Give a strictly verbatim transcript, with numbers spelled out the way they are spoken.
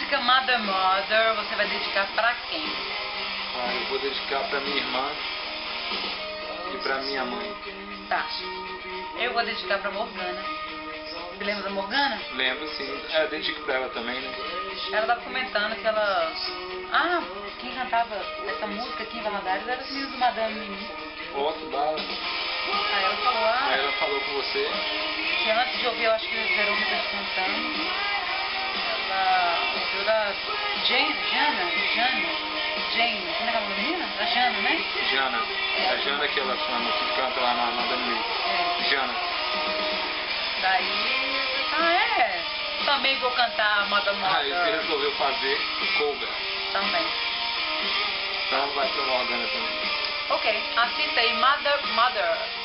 música Mother Mother você vai dedicar pra quem? Ah, eu vou dedicar pra minha irmã e pra minha mãe. Tá. Eu vou dedicar pra Morgana. Você lembra da Morgana? Lembro, sim. É, eu dedico pra ela também, né? Ela tava comentando que ela... Ah, quem cantava essa música aqui em Valadares era os meninos do Madame Mimi. Ó, que bala. Aí ela falou, ah... Aí ela falou com você. Que antes de ouvir, eu acho que a Verônica cantando, ela ouviu da Jane, Jana, Jana, Jane, como é que é a menina? Da Jana, né? Jana. É a Jana que ela chama, que canta lá na Madame Mimi. É. Jana. Daí, ah é, também vou cantar Madame Mother. Aí você resolveu fazer cover. Também. Então vai pra Morgana também. Ok, assista aí Mother Mother.